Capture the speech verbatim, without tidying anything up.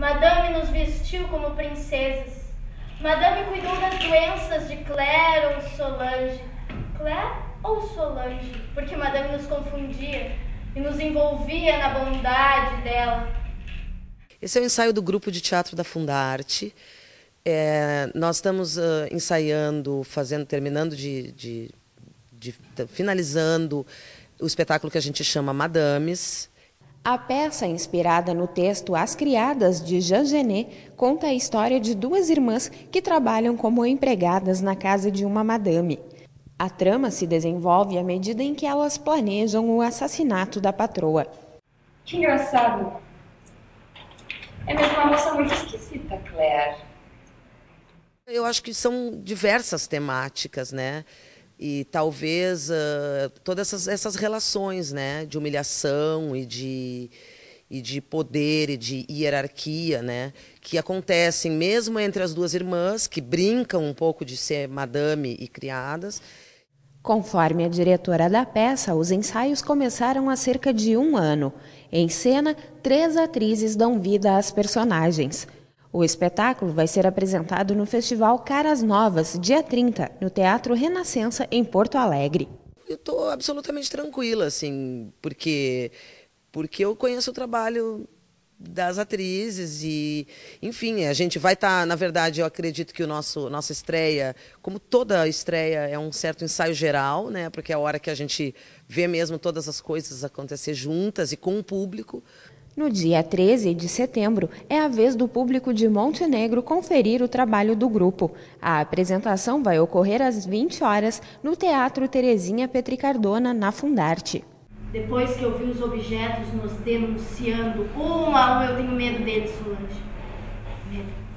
Madame nos vestiu como princesas. Madame cuidou das doenças de Claire ou Solange. Claire ou Solange? Porque Madame nos confundia e nos envolvia na bondade dela. Esse é o ensaio do grupo de teatro da Fundarte. É, nós estamos uh, ensaiando, fazendo, terminando de, de, de, de finalizando o espetáculo que a gente chama Madames. A peça, inspirada no texto As Criadas, de Jean Genet, conta a história de duas irmãs que trabalham como empregadas na casa de uma madame. A trama se desenvolve à medida em que elas planejam o assassinato da patroa. Que engraçado. É mesmo uma moça muito esquisita, Claire. Eu acho que são diversas temáticas, né? E talvez uh, todas essas, essas relações, né, de humilhação e de, e de poder e de hierarquia, né, que acontecem mesmo entre as duas irmãs, que brincam um pouco de ser madame e criadas. Conforme a diretora da peça, os ensaios começaram há cerca de um ano. Em cena, três atrizes dão vida às personagens. O espetáculo vai ser apresentado no Festival Caras Novas, dia trinta, no Teatro Renascença, em Porto Alegre. Eu estou absolutamente tranquila, assim, porque, porque eu conheço o trabalho das atrizes e, enfim, a gente vai estar, tá, na verdade, eu acredito que o nosso nossa estreia, como toda estreia, é um certo ensaio geral, né, porque é a hora que a gente vê mesmo todas as coisas acontecer juntas e com o público. No dia treze de setembro, é a vez do público de Montenegro conferir o trabalho do grupo. A apresentação vai ocorrer às vinte horas no Teatro Terezinha Petricardona, na Fundarte. Depois que eu vi os objetos nos denunciando, um a um, eu tenho medo deles, Solange. Medo.